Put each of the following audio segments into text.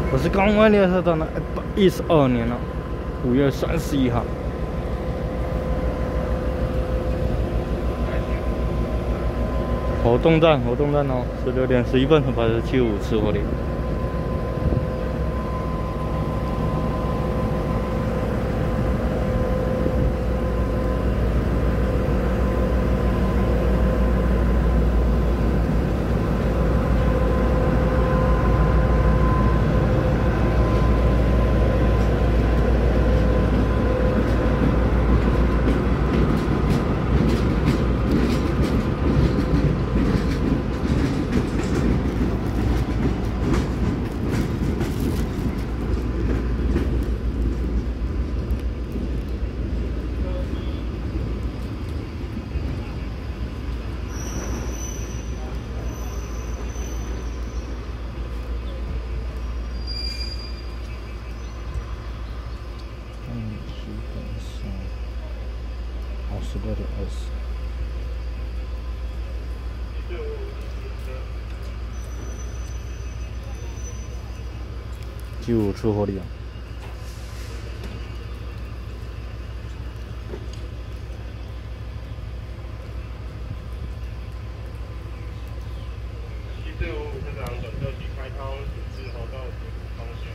我是刚完列车到了112年了，5月31号。活动站哦，16点11分，87.5次活力。16.20。95出活力啊！ 队伍车长转特区开通指示后到方向。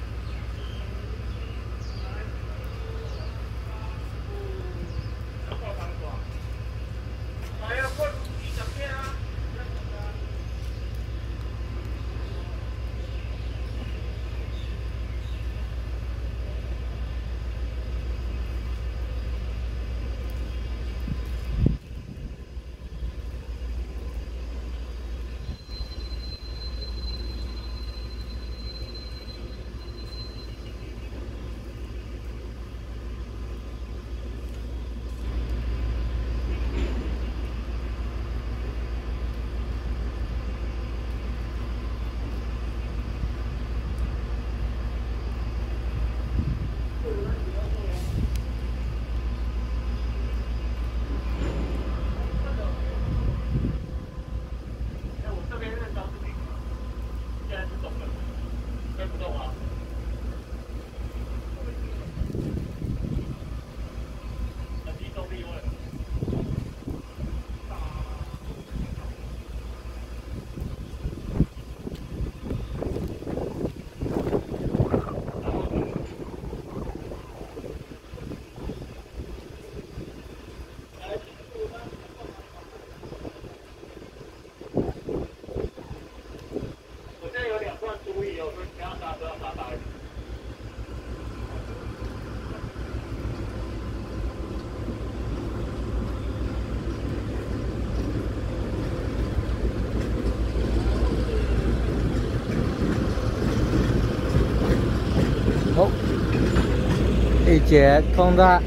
一节通的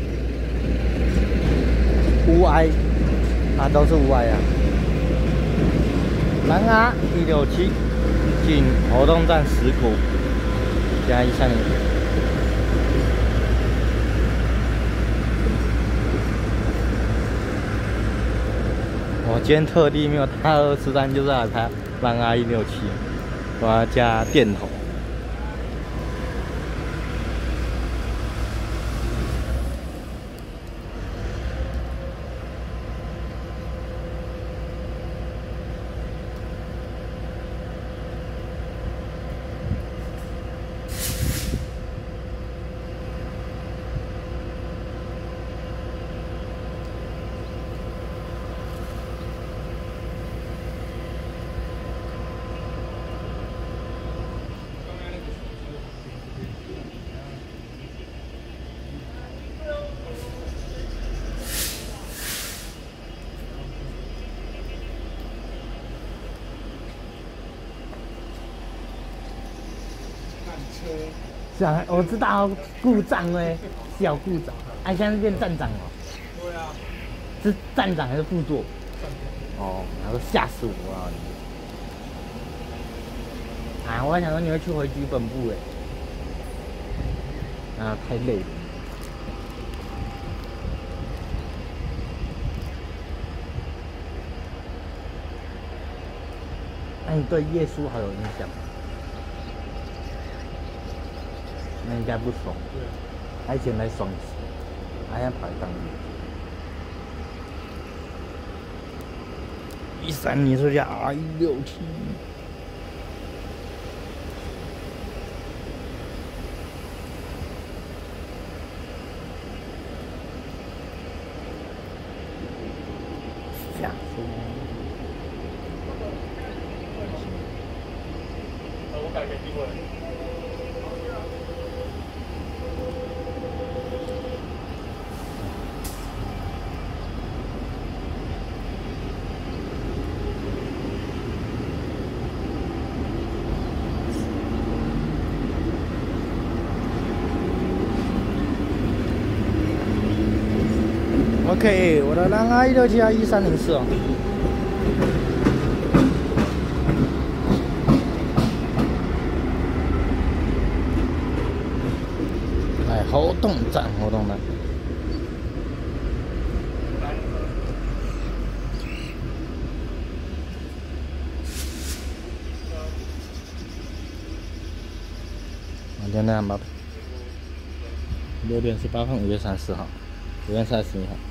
无碍啊，都是无碍啊。南阿167进活动站石鼓，加130。我今天特地没有踏243，就是来拍南阿167，我要加电筒。我知道故障哎，小故障。哎，现在是变站长了。对啊。是站长还是副座？哦，然后吓死我了。啊，我还想说你会去回局本部哎。啊，太累了。那你对耶稣好有印象？ 那应该不爽。 对。 他以前来双子，他现在跑来当兵。13年出去6天。下车。 我改个定位。 OK， 我的蓝阿167啊1304哦。哎，活动站。就那样吧。6点18分，5月34号，5月31号。